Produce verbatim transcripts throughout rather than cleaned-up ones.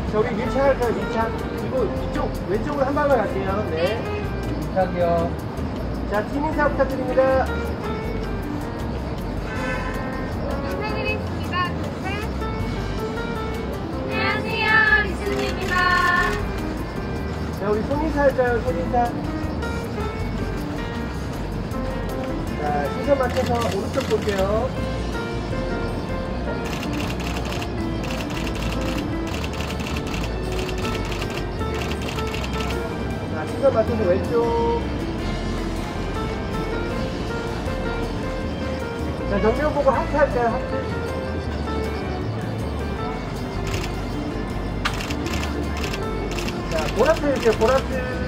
자, 우리 밀착 할까요, 밀착? 이거 이쪽, 왼쪽으로 한 방만 갈게요. 네. 밀착이요. 자, 팀 인사 부탁드립니다. 인사드리겠습니다. 둘, 셋. 안녕하세요, 리스입니다. 자, 우리 손인사 할까요, 손인사? 자, 시선 맞춰서 오른쪽 볼게요. 자, 시선 맞춰서 왼쪽. 자, 정면 보고 하트 할까요, 하트? 자, 보라트 해주세요, 보라트.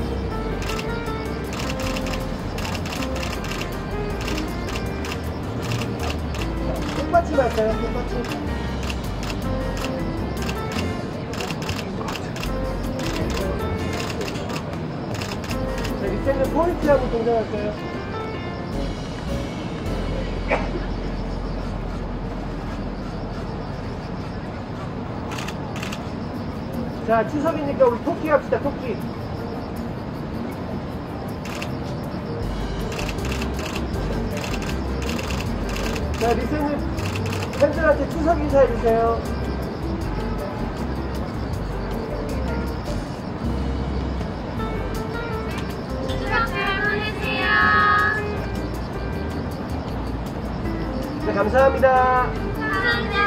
손받침 할까요? 손받침. 자, 밑에는 포인트 한번 동작할까요? 자, 추석이니까 우리 토끼 합시다, 토끼. 자, 리스님 팬들한테 추석 인사해주세요. 추석 잘 보내세요. 네, 감사합니다. 감사합니다.